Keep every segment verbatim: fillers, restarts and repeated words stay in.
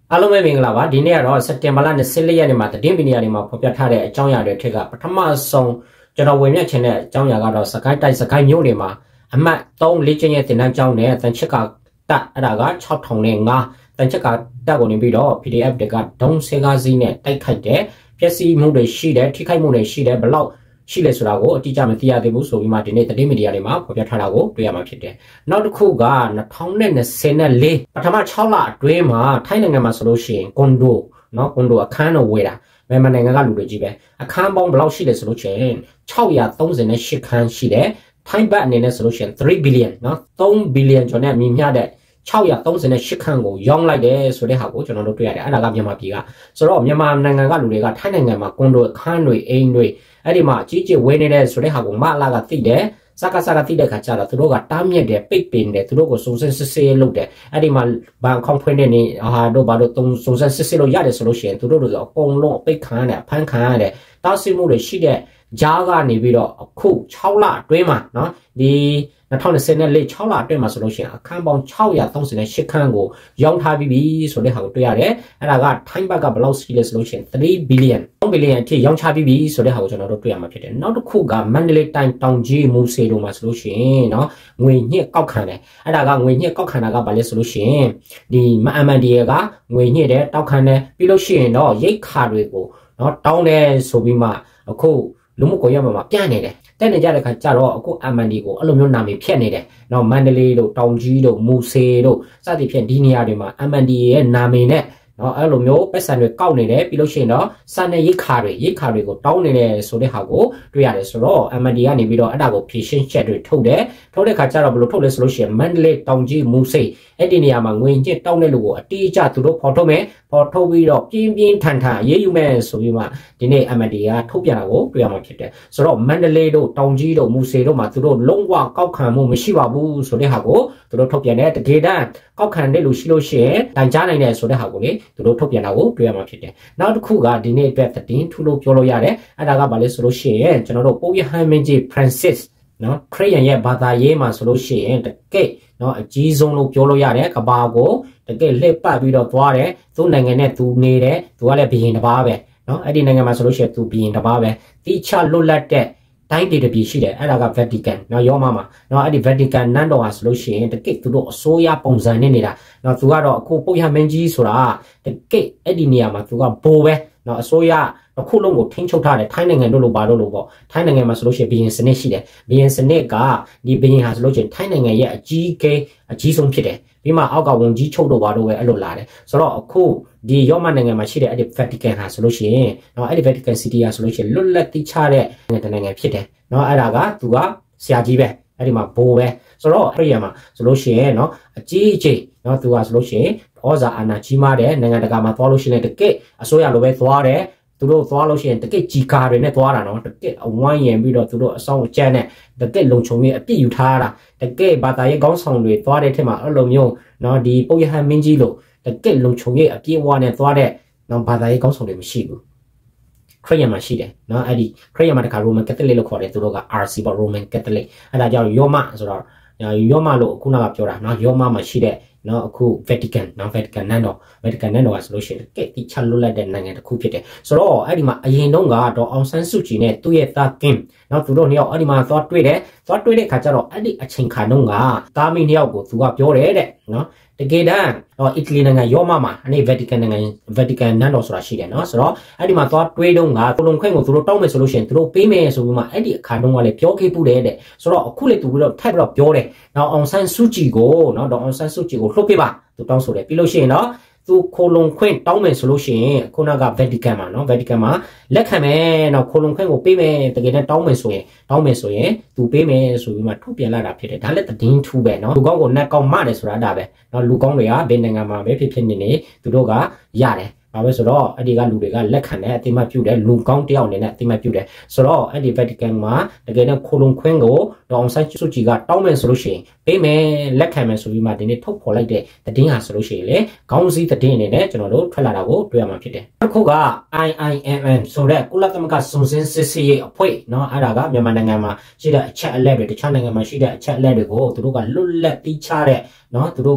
အားလုံးပဲမင်္ဂလာပါဒီနေ့ကတော့စက်တင်ဘာလနှစ်လေးရက်နေ့မှာသတင်းပင်ရတွေမှာဖော်ပြထားတဲ့အကြောင်းအရာတွေထက်ကပထမဆုံးကျွန်တော်ဝင်မြတ်ချင်တဲ့အကြောင်းအရာကတော့စကိုင်းတိုက်စကိုင်းမြို့တွေမှာအမှတ်သုံးလေးကျင်းရဲ့တင်တန်းကျောင်းနဲ့တန်ချက်ကတက်အဲ့ဒါက၆ထောင်နဲ့၅တန်ချက်ကတက်ကိုနေပြီးတော့ P D F တွေကဒုံးစေကားစီးနဲ့တိုက်ခိုက်တဲ့ပျက်စီးမှုတွေရှိတယ်ထိခိုက်မှုတွေရှိတယ်ဘလောက်ရှိလေဆိုတာကိုအတိအကျမသိရသေးဘူးဆိုပြီးမှဒီနေ့သတင်းမီဒီယာတွေမှာဖော်ပြထားတာကိုတွေ့ရမှာဖြစ်တယ်။နောက်တစ်ခုက၂၀၂၄ပထမ၆လအတွင်းမှာထိုင်းနိုင်ငံမှာဆိုလို့ရှိရင်ကွန်ဒိုနော်ကွန်ဒိုအခန်းတော်ဝယ်တာမြန်မာနိုင်ငံကလူတွေကြီးပဲအခန်းပေါင်းဘယ်လောက်ရှိလဲဆိုလို့ရှိရင်၆၃၈ခန်းရှိတယ်။ထိုင်းဘတ်အနေနဲ့ဆိုလို့ရှိရင်three billion နော်three billion ကျော်နဲ့မြင်မြတဲ့၆၃၈ခန်းကိုရောင်းလိုက်တယ်ဆိုတဲ့ဟာကိုကျွန်တော်တို့တွေ့ရတယ်အဲ့ဒါကမြန်မာပြည်ကဆိုတော့မြန်မာနိုင်ငံကလူတွေကထိုင်းနိုင်ငံမှာကွန်ဒိုအခန်းတွေအိမ်တွေအဲ့ဒီမှာအကြီးကြီးဝယ်နေတဲ့ဆိုတဲ့ဟာကိုမလာကသိတယ်စကားစကားသိတဲ့ခါကျတော့သူတို့ကတားမြစ်တယ်ပိတ်ပင်တယ်သူတို့ကိုစုံစမ်းစစ်ဆေးလုပ်တယ်အဲ့ဒီမှာဘန်ကောက်ဖွင့်တဲ့နေဟာတို့ဘာလို့စုံစမ်းစစ်ဆေးလို့ရတယ်ဆိုလို့ရှိရင်သူတို့တွေအကုန်လုံးအပိတ်ခံရတယ်ဖမ်းခံရတယ်တားဆီးမှုတွေရှိတဲ့ကြားကနေပြီးတော့အခု၆လအတွင်းမှာနော်ဒီ၂၀၂၄၆လအတွင်းမှာဆိုလို့ရှိရင်အခန်းပေါင်း၆၃၈ခန်းကိုရောင်းထားပြီးပြီဆိုတဲ့ဟာကိုတွေ့ရတယ်အဲ့ဒါကထိုင်းဘက်ကဘယ်လောက်ရှိလဲဆိုလို့ရှိရင်three billion three billion အထိရောင်းချပြီးပြီဆိုတဲ့ဟာကိုကျွန်တော်တို့တွေ့ရမှာဖြစ်တယ်နောက်တစ်ခုကမန္တလေးတိုင်းတောင်ကြီးမူဆေတို့မှာဆိုလို့ရှိရင်နော်ငွေညှစ်ကောက်ခံတယ်အဲ့ဒါကငွေညှစ်ကောက်ခံတာကဘာလဲဆိုလို့ရှိရင်ဒီမအမန်ဒီကငွေညှစ်တယ်တောက်ခံတယ်ပြီးလို့ရှိရင်တော့ရိတ်ခါတွေကိုနော်တောင်းတယ်ဆိုပြီးမှအခုလူမှုကွန်ရက်မှာပြန့်နေတယ်တဲ့နေကြတဲ့ခါကျတော့အခု M N D ကိုအဲ့လိုမျိုးနာမည်ဖြတ်နေတယ်။နောက်မန္တလေးတို့တောင်ကြီးတို့မူဆေတို့စသဖြင့်ဒီနေရာတွေမှာ M N D ရဲ့နာမည်နဲ့နော်အဲ့လိုမျိုးပတ်စံတွေကောက်နေတယ်ပြီးလို့ရှိရင်တော့စာနယ်ရိတ်ခါတွေရိတ်ခါတွေကိုတောင်းနေတယ်ဆိုတဲ့ဟာကိုတွေ့ရတယ်ဆိုတော့ M N D ကနေပြီးတော့အဲ့ဒါကိုဖြည့်ရှင်းချက်တွေထုတ်တယ်ထုတ်တဲ့ခါကျတော့ဘယ်လိုထုတ်လဲဆိုလို့ရှိရင်မန္တလေးတောင်ကြီးမူဆေအဲ့ဒီနေရာမှာငွေညစ်တောင်းတဲ့လူကိုအတိအကျသူတို့ဖော်ထုတ်မယ်ဖော်ထုတ်ပြီးတော့ပြင်းပြင်းထန်ထန်အေးအေးယူမယ်ဆိုပြီးမှဒီနေ့ M N D ကထုတ်ပြန်တာကိုတွေ့ရမှာဖြစ်တယ်ဆိုတော့မန္တလေးတို့တောင်ကြီးတို့မူဆေတို့မှာသူတို့လုံးဝကောက်ခံမှုမရှိပါဘူးဆိုတဲ့ဟာကိုသူတို့ထုတ်ပြန်တယ်တကယ်တမ်းကောက်ခံတဲ့လူရှိလို့ရှိရင်တိုင်ကြားနိုင်တယ်ဆိုတဲ့ဟာကိုလေသူတို့ထုတ်ပြန်တာကိုတွေ့ရမှာဖြစ်တယ်နောက်တစ်ခုကဒီနေ့အတွက်သတင်းထူလို့ပြောလို့ရတယ်အဲ့ဒါကဘာလဲဆိုလို့ရှိရင်ကျွန်တော်တို့ပိုးရဟန်းမင်းကြီး Francis နော်ခရစ်ယာန်ရဲ့ဘာသာရေးမှာဆိုလို့ရှိရင်တကယ်နော်အကြီးဆုံးလို့ပြောလို့ရတယ်ကဘာကိုတကယ်လှည့်ပတ်ပြီးတော့သွားတယ်သူ့နိုင်ငံနဲ့သူနေတယ်သူကလည်းဘီရင်တစ်ပါးပဲနော်အဲ့ဒီနိုင်ငံမှာဆိုလို့ရှိရင်သူဘီရင်တစ်ပါးပဲတိချလွတ်လပ်တဲ့တိုင်းဒေသပြည်ရှိတယ်အဲ့ဒါက Vatican နော်ရောမမှာနော်အဲ့ဒီ Vatican နန်းတော်ဟာဆိုလို့ရှိရင်တကယ်သူတို့အစိုးရပုံစံနဲ့နေတာနော်သူကတော့အခုပုပ်ရမင်းကြီးဆိုတာတကယ်အဲ့ဒီနေရာမှာသူကဘိုးပဲနော်အစိုးရအခုလုံးကိုထိန်းချုပ်ထားတယ်ထိုင်းနိုင်ငံတို့လိုပါလို့လို့ပေါ့ထိုင်းနိုင်ငံမှာဆိုလို့ရှိရင်ဘီရင်စနစ်ရှိတယ်ဘီရင်စနစ်ကဒီဘီရင်ဟာဆိုလို့ရှိရင်ထိုင်းနိုင်ငံရဲ့အကြီးအကဲအကြီးဆုံးဖြစ်တယ်ပြီးမှအောက်ကဝန်ကြီးချုပ်တို့ပါတော့ပဲအဲ့လိုလာတယ်ဆိုတော့အခုဒီရောမနိုင်ငံမှာရှိတဲ့အဲ့ဒီ Vatican ဟာဆိုလို့ရှိရင်နော်အဲ့ဒီ Vatican City ဟာဆိုလို့ရှိရင်လွတ်လပ်တိချတဲ့နိုင်ငံဖြစ်တယ်နော်အဲ့ဒါကသူကဆရာကြီးပဲအဲ့ဒီမှာဘိုးပဲဆိုတော့အဲ့ဒီမှာဆိုလို့ရှိရင်နော်အကြီးအကျယ်နော်သူကဆိုလို့ရှိရင်ဩဇာအာဏာကြီးမားတဲ့နိုင်ငံတကာမှာသွားလို့ရှိရင်တကယ်အစိုးရလိုပဲသွားတယ်သူတို့သွားလို့ရှိရင်တကယ်ကြီးကားတွေနဲ့သွားတာနော်တကယ်အဝိုင်းရင်ပြီးတော့သူတို့အဆောင်အကျန်းနဲ့တကယ်လုံခြုံရေးအပြည့်ယူထားတာတကယ်ဘာသာရေးကောင်းဆောင်တွေသွားတဲ့ထက်မှာအဲ့လိုမျိုးနော်ဒီပုပ်ရဟန်းမင်းကြီးလို့တကယ်လုံခြုံရေးအပြည့်အဝနဲ့သွားတဲ့နော်ဘာသာရေးကောင်းဆောင်တွေမရှိဘူးခရစ်ယာန်မှာရှိတယ်နော်အဲ့ဒီခရစ်ယာန်မှာတခါ Roman Catholic လို့ခေါ်တယ်သူတို့က R C ပေါ့ Roman Catholic အဲ့ဒါကြောင့်ယောမဆိုတော့ယောမလို့ခုနကပြောတာနော်ယောမမှာရှိတဲ့နော်အခု Vatican နော် Vatican နန်းတော် Vatican နန်းတော်ကဆိုလို့ရှိရင်ကဲတိချလွတ်လပ်တဲ့နိုင်ငံတစ်ခုဖြစ်တယ်ဆိုတော့အဲ့ဒီမှာအရင်တုန်းကတော့အောင်ဆန်းစုကြည်နဲ့သူ့ရဲ့သားကင်းနော်သူတို့နှစ်ယောက်အဲ့ဒီမှာသွားတွေ့တယ်သွားတွေ့တဲ့ခါကျတော့အဲ့ဒီအချိန်ခါတုန်းကသားမိနှစ်ယောက်ကိုသူကပြောတယ်တဲ့နော်တကယ်တမ်းတော့အီတလီနိုင်ငံရောမမှာအဲ့ဒီ Vatican နိုင်ငံ Vatican နန်းတော်ဆိုတာရှိတယ်နော်ဆိုတော့အဲ့ဒီမှာသွားတွေးတော့ငါကိုလုံခွင့်ကိုသူတို့တောင်းမယ်ဆိုလို့ရှိရင်သူတို့ပေးမယ်ဆိုပြီးမှအဲ့ဒီအခါတုန်းကလည်းပြောခဲ့ပူတယ်တဲ့ဆိုတော့အခုလေသူပြီးတော့ထပ်ပြီးတော့ပြောတယ်နော်အောင်ဆန်းစုကြည်ကိုနော်တော့အောင်ဆန်းစုကြည်ကိုလှုပ်ပေးပါသူတောင်းဆိုတယ်ပြီးလို့ရှိရင်တော့သူခိုလုံခွင့်တောင်းမယ်ဆိုလို့ရှိရင်ခုနက Vatican မှာနော် Vatican မှာလက်ခံမယ်နော်ခိုလုံခွင့်ကိုပေးမယ်တကယ်တမ်းတောင်းမယ်ဆိုရင်တောင်းမယ်ဆိုရင်သူပေးမယ်ဆိုပြီးမှထုတ်ပြန်လာတာဖြစ်တယ်ဒါလည်းသတင်းထူးပဲနော်လူကောင်းကိုနတ်ကောင်းမတယ်ဆိုတာဒါပဲနော်လူကောင်းတွေကဘယ်နိုင်ငံမှာပဲဖြစ်ဖြစ်နေနေသူတို့ကရတယ်ဘာပဲဆိုတော့အဲ့ဒီကလူတွေကလက်ခံတဲ့အတိမတ်ပြုတယ်လူကောင်းတယောက်အနေနဲ့အတိမတ်ပြုတယ်ဆိုတော့အဲ့ဒီ Vatican မှာတကယ်တော့ခိုလုံခွင့်ကိုဒေါအောင်ဆန်းစုကြည်ကတောင်းမယ်ဆိုလို့ရှိရင်ပေးမယ်လက်ခံမယ်ဆိုပြီးမှဒီနေ့ထုတ်ဖော်လိုက်တဲ့သတင်းဟာဆိုလို့ရှိရင်လေခေါင်းစည်းသတင်းအနေနဲ့ကျွန်တော်တို့ထွက်လာတာကိုတွေ့ရမှာဖြစ်တယ်အခုက I I M M ဆိုတဲ့ကုလသမဂ္ဂစုံစမ်းစစ်ဆေးရေးအဖွဲ့เนาะအဲ့ဒါကမြန်မာနိုင်ငံမှာရှိတဲ့အချက်အလက်တွေတခြားနိုင်ငံမှာရှိတဲ့အချက်အလက်တွေကိုသူတို့ကလွတ်လပ်တိချတဲ့เนาะသူတို့က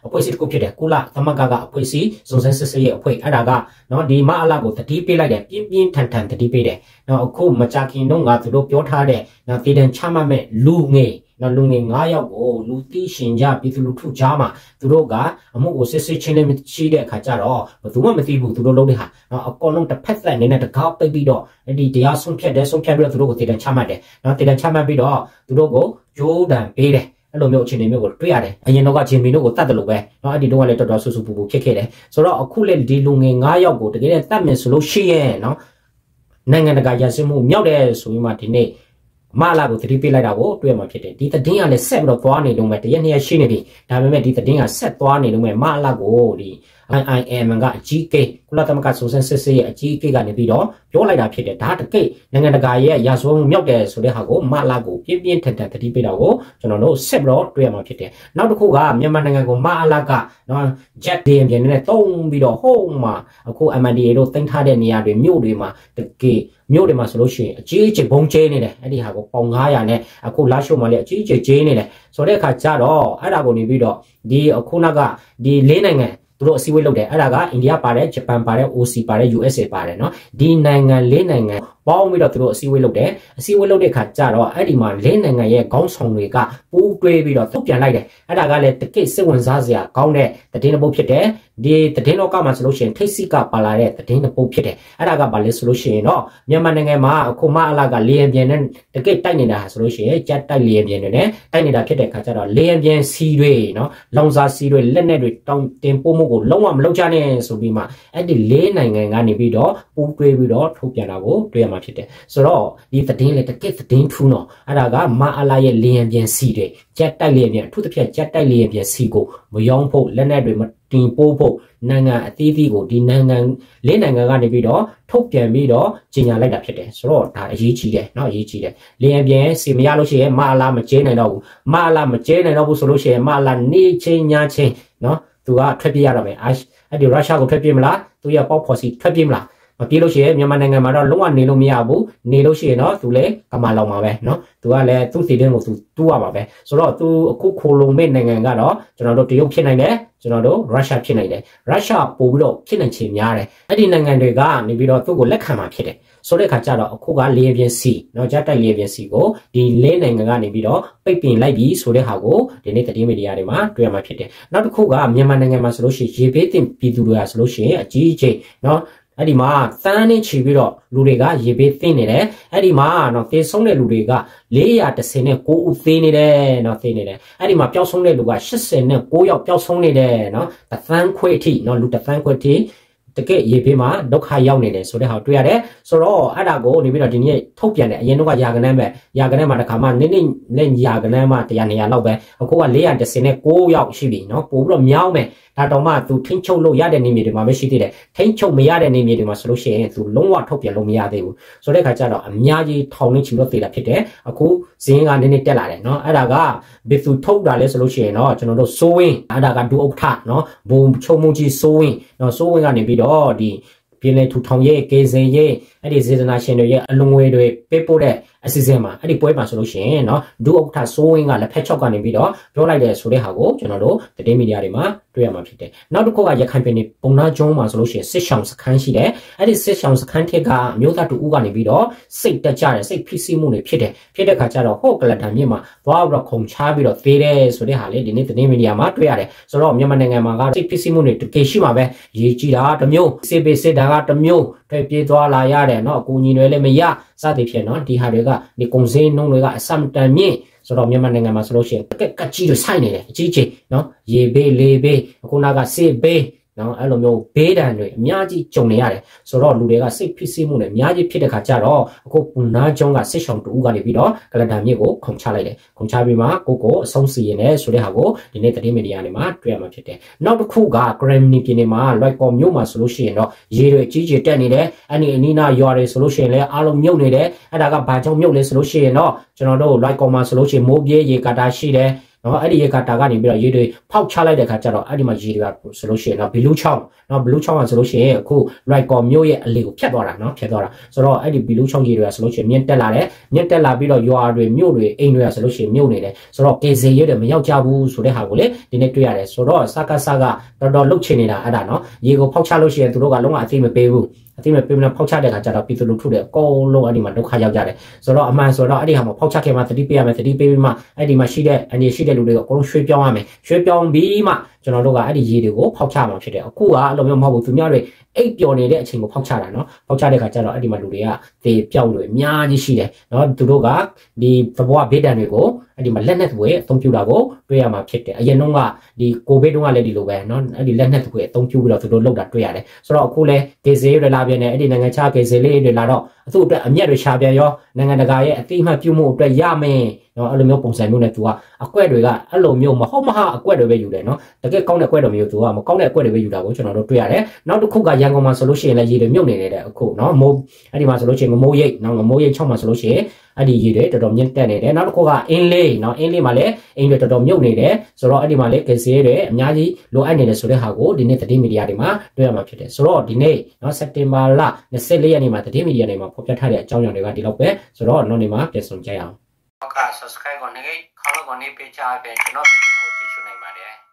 အဖွဲစီတစ်ခုဖြစ်တယ်ကုလသမဂ္ဂကအဖွဲစီစုံစမ်းစစ်ဆေးရေးအဖွဲ့အဲ့ဒါကနော်ဒီမအလာကိုတတိပေးလိုက်တယ်ပြင်းပြင်းထန်ထန်တတိပေးတယ်နော်အခုမကြခင်တော့ငါတို့ပြောထားတဲ့နော်တည်တံချမှတ်မဲ့လူငယ်နော်လူငယ်၅ယောက်ကိုလူသိရှင်ကြပြည်သူလူထုကြားမှာသူတို့ကအမှုကိုစစ်စစ်ချင်းလေးရှိတဲ့အခါကျတော့ဘယ်သူမှမသိဘူးသူတို့လုပ်တဲ့ဟာနော်အကောင်လုံးတစ်ဖက်သက်နေနဲ့တကားပိတ်ပြီးတော့အဲ့ဒီတရားဆုံးဖြတ်တယ်ဆုံးဖြတ်ပြီးတော့သူတို့ကိုတည်တံချမှတ်တယ်နော်တည်တံချမှတ်ပြီးတော့သူတို့ကိုဂျိုးတံပေးတယ်အဲ့လိုမျိုးအခြေအနေမျိုးကိုတွေ့ရတယ်အရင်တော့ကဂျင်မီတို့ကိုတတ်တယ်လို့ပဲเนาะအဲ့ဒီတော့ကလည်းတော်တော်ဆူဆူပူပူဖြစ်ခဲ့တယ်ဆိုတော့အခုလေဒီလူငယ်၅ယောက်ကိုတကယ်တတ်မယ်ဆိုလို့ရှိရဲ့เนาะနိုင်ငံတကာရစမှုမြောက်တယ်ဆိုပြီးမှဒီနေ့မလာကိုသတိပေးလိုက်တာကိုတွေ့မှာဖြစ်တယ်ဒီသတင်းကလည်းဆက်ပြီးတော့သွားနေလုံးပဲတရက်နှစ်ရက်ရှိနေပြီဒါပေမဲ့ဒီသတင်းကဆက်သွားနေလုံးပဲမလာကိုဒီ I I M ကအကြီးကဲကုလသမဂ္ဂစုံစမ်းစစ်ဆေးရေးအကြီးကဲကနေပြီးတော့ပြောလိုက်တာဖြစ်တယ်ဒါတကိတ်နိုင်ငံတကာရဲ့ရာဇဝမှုမြောက်တယ်ဆိုတဲ့ဟာကိုမလာကိုပြင်းပြင်းထန်ထန်သတိပေးတာကိုကျွန်တော်တို့ဆက်ပြီးတော့တွေ့ရမှာဖြစ်တယ်နောက်တစ်ခုကမြန်မာနိုင်ငံကိုမလာကနော် jet ဒင်းပြင်းနေတုံးပြီးတော့ဟိုးမှာအခု M N D A တို့တင်ထားတဲ့နေရာတွေမြို့တွေမှာတကိတ်မြို့တွေမှာဆိုလို့ရှိရင်အကြီးအကျယ်ဘုံကျဲနေတယ်အဲ့ဒီဟာကိုပေါင်၅ရာနဲ့အခုလာရှိုးမှာလည်းအကြီးအကျယ်ကျဲနေတယ်ဆိုတဲ့အခါကျတော့အဲ့ဒါကိုနေပြီးတော့ဒီအခုနောက်ကဒီလေးနိုင်ငံသူတို့အစည်းအဝေးလုပ်တယ်အဲ့ဒါကအိန္ဒိယပါတယ်ဂျပန်ပါတယ် O C ပါတယ် U S A ပါတယ်เนาะဒီနိုင်ငံလေးနိုင်ငံပေါင်းပြီးတော့သူတို့အစည်းအဝေးလုပ်တယ်အစည်းအဝေးလုပ်တဲ့အခါကျတော့အဲ့ဒီမှာလေးနိုင်ငံရဲ့ခေါင်းဆောင်တွေကပူးတွဲပြီးတော့ထုတ်ပြန်လိုက်တယ်အဲ့ဒါကလည်းတကိတ်စိတ်ဝင်စားစရာကောင်းတဲ့သတင်းတစ်ပုဒ်ဖြစ်တယ်ဒီသတင်းတော့ကမှဆိုလို့ရှိရင်ထိတ်စိကပါလာတဲ့သတင်းတစ်ပုဒ်ဖြစ်တယ်အဲ့ဒါကဘာလဲဆိုလို့ရှိရင်တော့မြန်မာနိုင်ငံမှာအခုမအလာကလေယာဉ်ပြန်နဲ့တကိတ်တိုက်နေတာဆိုလို့ရှိရင်ကြက်တိုက်လေယာဉ်ပြန်တွေနဲ့တိုက်နေတာဖြစ်တဲ့အခါကျတော့လေယာဉ်ပြန်စီတွေเนาะလောင်စာစီတွေလက်နက်တွေတောင်းတင်ပို့မှုကိုလုံးဝမလုပ်ကြနဲ့ဆိုပြီးမှအဲ့ဒီလေးနိုင်ငံကနေပြီးတော့ပူးတွဲပြီးတော့ထုတ်ပြန်တာကိုတွေ့မှာဖြစ်တယ်ဆိုတော့ဒီသတင်းလေတကယ့်သတင်းထူးတော့အဲ့ဒါကမအလာရဲ့လေယာဉ်ပြန်စီတွေကြက်တိုက်လေယာဉ်ပြန်အထူးသဖြင့်ကြက်တိုက်လေယာဉ်ပြန်စီကိုမယောင်းဖို့လက်နက်တွေမတင်ပို့ဖို့နိုင်ငံအသီးသီးကိုဒီနိုင်ငံလေးနိုင်ငံကနေပြီးတော့ထုတ်ပြန်ပြီးတော့ကြီးညာလိုက်တာဖြစ်တယ်ဆိုတော့ဒါအရေးကြီးတယ်เนาะအရေးကြီးတယ်လေယာဉ်ပြန်စီမရလို့ရှိရင်မအလာမကျဲနိုင်တော့ဘူးမအလာမကျဲနိုင်တော့ဘူးဆိုလို့ရှိရင်မအလာနေချင်းညာချင်းเนาะသူကထွက်ပြေးရတော့မယ်အဲ့ဒီရုရှားကိုထွက်ပြေးမလားသူရပေါက်ဖော်စီထွက်ပြေးမလားမပြေးလို့ရှိရင်မြန်မာနိုင်ငံမှာတော့လုံးဝနေလို့မရဘူးနေလို့ရှိရင်တော့သူလည်းကမာလောင်ပါပဲเนาะသူကလည်းသူ့စီတင်းကိုသူတူးရပါပဲဆိုတော့သူအခုခိုလုံမဲ့နိုင်ငံကတော့ကျွန်တော်တို့တရုတ်ဖြစ်နိုင်တယ်ကျွန်တော်တို့ရုရှားဖြစ်နိုင်တယ်ရုရှားပို့ပြီးတော့ဖြစ်နိုင်ချေများတယ်အဲ့ဒီနိုင်ငံတွေကနေပြီးတော့သူ့ကိုလက်ခံမှာဖြစ်တယ်ဆိုတဲ့အခါကျတော့အခုကလေယာဉ်ပြန်စီเนาะဂျက်တိုက်လေယာဉ်ပြန်စီကိုဒီလေးနိုင်ငံကနေပြီးတော့ပိတ်ပင်လိုက်ပြီးဆိုတဲ့ဟာကိုဒီနေ့သတင်းမီဒီယာတွေမှာတွေ့ရမှာဖြစ်တယ်နောက်တစ်ခုကမြန်မာနိုင်ငံမှာဆိုလို့ရှိရင်ရေဘေးတင်ပြည်သူတွေကဆိုလို့ရှိရင်အကြီးအကျယ်เนาะအဲ့ဒီမှာသန်းနဲ့ချီပြီးတော့လူတွေကရေဘေးသင့်နေတယ်အဲ့ဒီမှာနော်သေဆုံးတဲ့လူတွေကလေးရာတစ်ဆယ်နဲ့ကိုးဦးသေနေတယ်နော်သေနေတယ်အဲ့ဒီမှာပျောက်ဆုံးတဲ့လူကရှစ်ဆယ်နဲ့ကိုးယောက်ပျောက်ဆုံးနေတယ်နော်တစ်သန်းခွဲအထိနော်လူတစ်သန်းခွဲအထိတကယ်ရေဘေးမှာဒုက္ခရောက်နေတယ်ဆိုတဲ့ဟာတွေ့ရတယ်ဆိုတော့အဲ့ဒါကိုနေပြီးတော့ဒီနေ့ထုတ်ပြန်တယ်အရင်တော့ကယာကနန်းပဲယာကနန်းမှာတစ်ခါမှနေ့နေ့နဲ့ယာကနန်းမှာတရားနေရလောက်ပဲအခုကလေးရာတစ်ဆယ်နဲ့ကိုးယောက်ရှိပြီနော်ပို့ပြီးတော့မြောင်းမယ်ဒါတော့မှသူထိန်းချုပ်လို့ရတဲ့နေမြေတွေမှာပဲရှိသေးတယ်ထိန်းချုပ်မရတဲ့နေမြေတွေမှာဆိုလို့ရှိရင်သူလုံးဝထုတ်ပြန်လို့မရသေးဘူးဆိုတဲ့အခါကျတော့အများကြီးထောင်နှင်းချီလို့သေးတာဖြစ်တယ်အခုဇင်းကနည်းနည်းတက်လာတယ်နော်အဲ့ဒါကဘယ်သူထုတ်တာလဲဆိုလို့ရှိရင်တော့ကျွန်တော်တို့စိုးဝင်းအဲ့ဒါကဒူဥက္ခနော်ဘုံချုံမုံကြီးစိုးဝင်းနော်စိုးဝင်းကနေပြီးတော့ဒီပြည်နယ်ထူထောင်ရေးကေစင်ရေးအဲ့ဒီစေတနာရှင်တွေရဲ့အလုံငွေတွေပေးပို့တဲ့အစီအစဉ်မှာအဲ့ဒီပွဲမှာဆိုလို့ရှိရင်เนาะဒူဥက္ကဋ္ဌစိုးဝင်းကလက်ဖက်ချောက်ကနေပြီးတော့ပြောလိုက်တဲ့ဆိုတဲ့ဟာကိုကျွန်တော်တို့သတင်းမီဒီယာတွေမှာတွေ့ရမှာဖြစ်တယ်နောက်တစ်ခုကရခိုင်ပြည်နယ်ပုံနာကျွန်းမှာဆိုလို့ရှိရင်စစ်ဆောင်စခန်းရှိတယ်အဲ့ဒီစစ်ဆောင်စခန်းထက်ကမျိုးသားတူဦးကနေပြီးတော့စိတ်တက်ကြတယ်စိတ်ဖိစီးမှုတွေဖြစ်တယ်ဖြစ်တဲ့ခါကျတော့ဟိုကလတန်မြင့်မှာသွားပြီးတော့ခုံချပြီးတော့သေးတယ်ဆိုတဲ့ဟာလေးဒီနေ့သတင်းမီဒီယာမှာတွေ့ရတယ်ဆိုတော့မြန်မာနိုင်ငံမှာကစိတ်ဖိစီးမှုတွေတကယ်ရှိမှာပဲရေးကြည့်တာတစ်မျိုးစစ်ပေးစစ်တာကတစ်မျိုးတွေ့ပြေးသွားလာရတယ်เนาะအကူအညီတွေလည်းမရစသည်ဖြင့်เนาะဒီဟာတွေကဒီကုန်စည်နှုန်းတွေကအစမတန်မြင့်ဆိုတော့မြန်မာနိုင်ငံမှာဆိုလို့ရှိရင်ကက်ကက်ကြီးတွေဆိုင်နေတယ်အကြီးကြီးเนาะရေဘေးလေဘေးအခုနောက်ကစစ်ဘေးနော်အဲ့လိုမျိုးဘေးဒဏ်တွေအများကြီးကြုံနေရတယ်ဆိုတော့လူတွေကစိတ်ဖိစီးမှုနဲ့အများကြီးဖြစ်တဲ့ခါကျတော့အခုပူနာကျုံကစစ်ဆောင်တူကနေပြီးတော့ကလဒန်မြစ်ကိုခုံချလိုက်တယ်ခုံချပြီးမှကိုကိုအဆုံးစီရင်တယ်ဆိုတဲ့ဟာကိုဒီနေ့သတင်းမီဒီယာတွေမှာတွေ့ရမှာဖြစ်တယ်နောက်တစ်ခုကဂရမ်နီပြည်နယ်မှာလိုက်ကော်မြို့မှာဆိုလို့ရှိရင်တော့ရေတွေအကြီးကြီးတက်နေတယ်အဲ့ဒီအနီးနားရွာတွေဆိုလို့ရှိရင်လည်းအားလုံးမြုပ်နေတယ်အဲ့ဒါကဘာကြောင့်မြုပ်လဲဆိုလို့ရှိရင်တော့ကျွန်တော်တို့လိုက်ကော်မှာဆိုလို့ရှိရင်မိုးပြေးရေကာတာရှိတယ်နော်အဲ့ဒီရေကတာကနေပြီးတော့ရေတွေဖောက်ချလိုက်တဲ့ခါကျတော့အဲ့ဒီမှာရေတွေကဆိုလို့ရှိရင်နော်ဘီလူးချောင်းနော်ဘီလူးချောင်းကဆိုလို့ရှိရင်အခု right ကော်မြို့ရဲ့အလေကိုဖြတ်သွားတာနော်ဖြတ်သွားတာဆိုတော့အဲ့ဒီဘီလူးချောင်းရေတွေကဆိုလို့ရှိရင်မြင့်တက်လာတယ်မြင့်တက်လာပြီးတော့ရွာတွေမြို့တွေအိမ်တွေကဆိုလို့ရှိရင်မြို့နေတယ်ဆိုတော့ကေဇေရဲတွေမရောက်ကြဘူးဆိုတဲ့ဟာကိုလေဒီနေ့တွေ့ရတယ်ဆိုတော့စကားစကားတော်တော်လှုပ်ချင်နေတာအဲ့ဒါနော်ရေကိုဖောက်ချလို့ရှိရင်သူတို့ကလုံးဝအသိမပေးဘူးအသိမပေးမနဲ့ဖောက်ချတဲ့ခါကျတော့ပြည်သူလူထုတွေအကုန်လုံးအဲ့ဒီမှာဒုက္ခရောက်ကြတယ်ဆိုတော့အမှန်ဆိုတော့အဲ့ဒီဟာမှာဖောက်ချခင်မှာသတိပေးရမယ်သတိပေးပြီးမှအဲ့ဒီမှာရှိတဲ့အနေရှိတဲ့လူတွေကအကုန်လုံးရွှေ့ပြောင်းရမယ်ရွှေ့ပြောင်းပြီးမှကျွန်တော်တို့ကအဲ့ဒီရေတွေကိုဖောက်ချမှာဖြစ်တယ်အခုကအဲ့လိုမျိုးမဟုတ်ဘူးသူများတွေအိပ်ပျော်နေတဲ့အချိန်ကိုဖောက်ချတာနော်ဖောက်ချတဲ့ခါကျတော့အဲ့ဒီမှာလူတွေကတေပြောင်းလို့အများကြီးရှိတယ်နော်သူတို့ကဒီသဘောဘေးဒဏ်တွေကိုအဲ့ဒီမှာလက်နက်တွေအသုံးပြုတာကိုတွေ့ရမှာဖြစ်တယ်အရင်တုန်းကဒီကိုဗစ်တုန်းကလည်းဒီလိုပဲနော်အဲ့ဒီလက်နက်တွေအသုံးပြုပြီးတော့သူတို့လောက်တာတွေ့ရတယ်ဆိုတော့အခုလဲကေဇေတွေလာပြန်တယ်အဲ့ဒီနိုင်ငံခြားကေဇေလေးတွေလာတော့အခုအတွက်အမျက်တွေရှာပြန်ရောနိုင်ငံတကာရဲ့အတိအမှတ်ပြုမှုအတွက်ရမယ်နော်အဲ့လိုမျိုးပုံစံမျိုးနဲ့သူကအကွက်တွေကအဲ့လိုမျိုးမဟုတ်မဟာအကွက်တွေပဲယူတယ်နော်တကယ်ကောင်းတဲ့အကွက်တွေမျိုးသူကမကောင်းတဲ့အကွက်တွေပဲယူတာကိုကျွန်တော်တို့တွေ့ရတယ်နောက်တစ်ခုကရန်ကုန်မှာဆိုလို့ရှိရင်လည်းရေတွေမြုပ်နေတယ်တဲ့အခုနော်မိုးအဲ့ဒီမှာဆိုလို့ရှိရင်ငမိုးရိတ်နော်ငမိုးရိတ်ချောင်းမှာဆိုလို့ရှိရင်အဲ့ဒီရေတွေတော်တော်မြင့်တက်နေတယ်နောက်တစ်ခုကအင်းလေးနော်အင်းလေးမှာလည်းအင်းတွေတော်တော်မြုပ်နေတယ်ဆိုတော့အဲ့ဒီမှာလည်းကေစီတွေအများကြီးလိုအပ်နေတယ်ဆိုတဲ့ဟာကိုဒီနေ့သတင်းမီဒီယာတွေမှာတွေ့ရမှာဖြစ်တယ်ဆိုတော့ဒီနေ့နော်စက်တင်ဘာလ၂၄ရက်နေ့မှာသတင်းမီဒီယာတွေမှာဖော်ပြထားတဲ့အကြောင်းအရာတွေကဒီလောက်ပဲဆိုတော့နောက်နေ့မှာပြန်ဆောင်ကြရအောင်ဟုတ်ကဲ့ subscribe ကိုနေခေါင်းလုံးကိုနေပေးချပေးကျွန်တော်ဗီဒီယိုကိုကြည့်ရှုနိုင်ပါတယ်